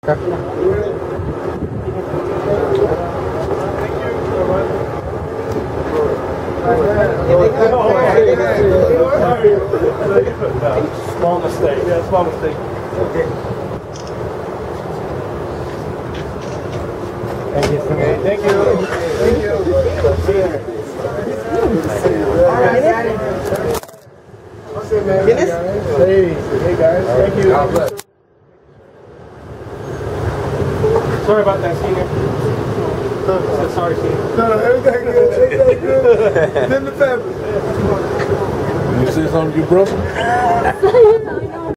Thank you. Small mistake. Yeah, small mistake. Okay. Thank you. Thank you. Thank you. Hey guys. Thank you. Sorry about that, senior. Sorry, senior. No, everything good. Everything good. Then the family. You say something to your brother?